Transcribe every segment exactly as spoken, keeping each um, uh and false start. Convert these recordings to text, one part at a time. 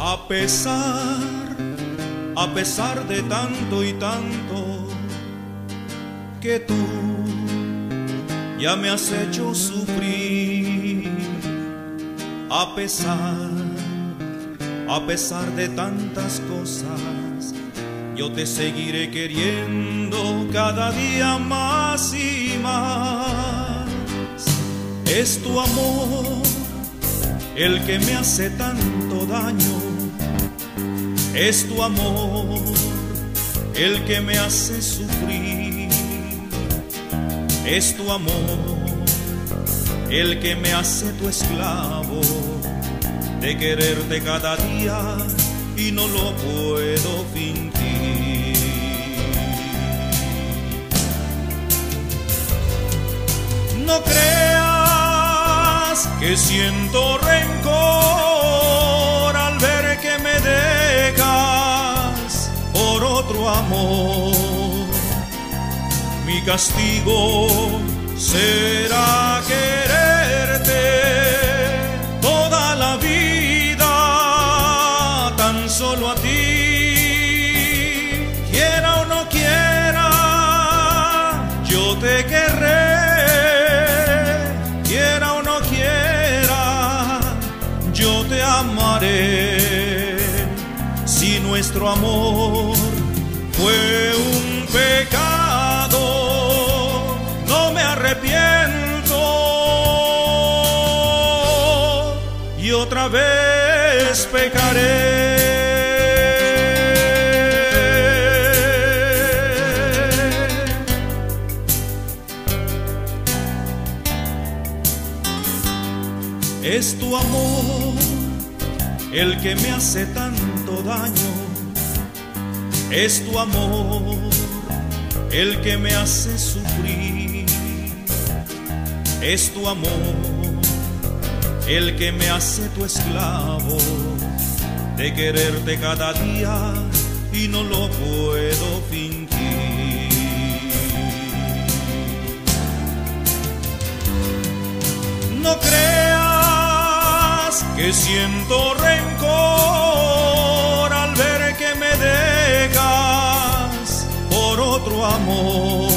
A pesar, a pesar de tanto y tanto que tú ya me has hecho sufrir, a pesar, a pesar de tantas cosas, yo te seguiré queriendo cada día más y más. Es tu amor el que me hace tanto daño, es tu amor el que me hace sufrir, es tu amor el que me hace tu esclavo, de quererte cada día y no lo puedo fingir. No creas que siento rencor al ver que me dejas por otro amor. Mi castigo será quererte toda la vida, tan solo a ti. Quiera o no quiera, yo te querré. Quiera o no quiera, yo te amaré. Si nuestro amor fue un pecado, no me arrepiento y otra vez pecaré. Es tu amor el que me hace tanto daño, es tu amor el que me hace sufrir, es tu amor el que me hace tu esclavo, de quererte cada día y no lo puedo fingir. No creas que siento rencor al ver que me dejas por otro amor.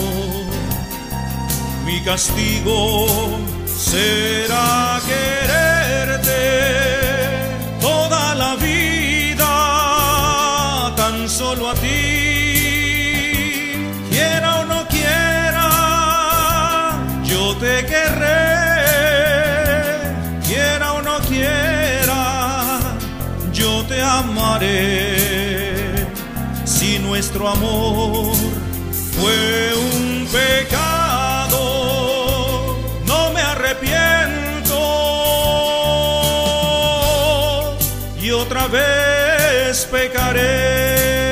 Mi castigo será quererte toda la vida, tan solo a ti. Quiera o no quiera, yo te querré. Quiera o no quiera, yo te amaré. Si nuestro amor fue un pecado, no me arrepiento y otra vez pecaré.